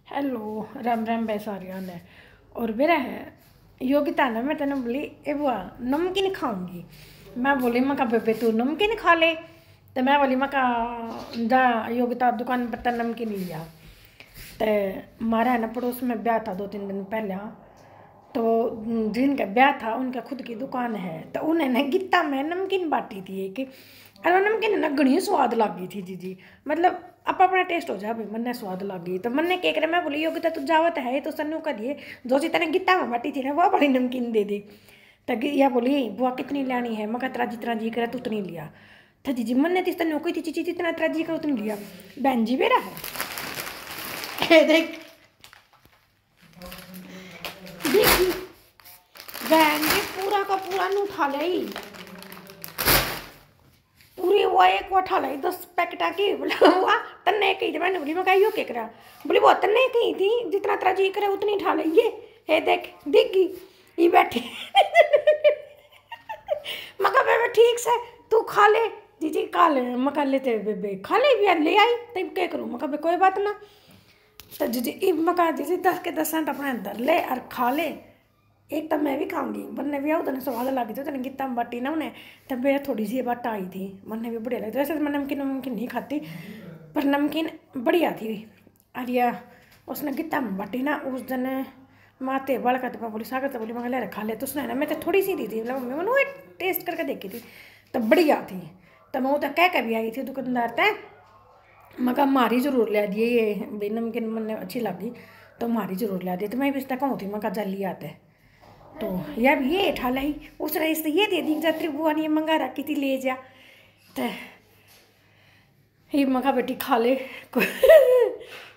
Hello Ram Ram बैसारिया ने और मेरा है योगिता ने मैं तेने बोली ए बुआ नमकीन खाऊंगी। मैं बोली मैं कहा बेबे तू नमकीन खा ले। तो मैं बोली मैं कहा जा योगिता दुकान पर नमकीन लिया। तो हमारा है ना पड़ोस में ब्याह था 2-3 दिन पहले। तो जिनका ब्याह था उनका खुद की दुकान है तो उन्हें ना गित्ता में नमकीन बांटी थी कि अरे नमकीन ना घनी स्वाद लगी थी जी मतलब आप अपना टेस्ट हो जाए भाई मन्ने स्वाद लगी तो मन्ने केक रहे मैं बोली योगिता तू जावत है तो सन्नू का दिए जो सी तेने गित्ता में बांटी थी ना वो बड़ी नमकीन दे दी। तो यह बोली बुआ कितनी लेनी है मैं तेरा जितना जी करे तू उतनी लिया। तो जी मन्ने तीस तनु कोई थी चीची जितना तेरा जी करे उतनी लिया। बहन जी मेरा है देख बहन जी पूरा का पूरा नहीं उठा ली पूरी वो एक वो उठा ली 10 पैकेट की बोला हुआ तन्ने कही थी मैंने बोली मैं कही के करा बोली वो तन्ने कही थी जितना तेरा जी करे उतनी उठा ले ये हे देख दिखी ये बैठी मका बेबे ठीक से तू खा ले जी खा ले मका लेते बेबे खा ले भी ले आई तब क्या करूँ मका कोई बात ना। तो जी मका जी 10 के 10 सेंट अपने अंदर ले और खा ले एक तब मैं भी खाऊंगी बनने भी आओ तो स्वाद लगी थी तेने गित्ता बाटी ना उन्हें तब मेरे थोड़ी सी बात आई थी मनने भी बढ़िया लगी वैसे मैं नमकीन नहीं खाती पर नमकीन बढ़िया थी। अरिया उसने गित्ता में बाटी ना उस दिन माते बड़ का तो बोली सागर तो बोली मैं ले खा ले तो उसने ना मैं तो थोड़ी सी दी थी मतलब मम्मी मैंने टेस्ट करके देखी थी तब बढ़िया थी। तो मैं वो तो कह भी आई थी दुकानदार तय मगर मारी जरूर लिया दिए ये भाई नमकीन मन अच्छी लगी तो मारी जरूर लिया दी तो मैं भी इसका कहूँ थी मैं जल्दी आते तो यार ये ठा लाई उस रईस ये दे दी जा त्रिभुआ ने मंगा रखी थी ले जा तो ये मगा बेटी खा ले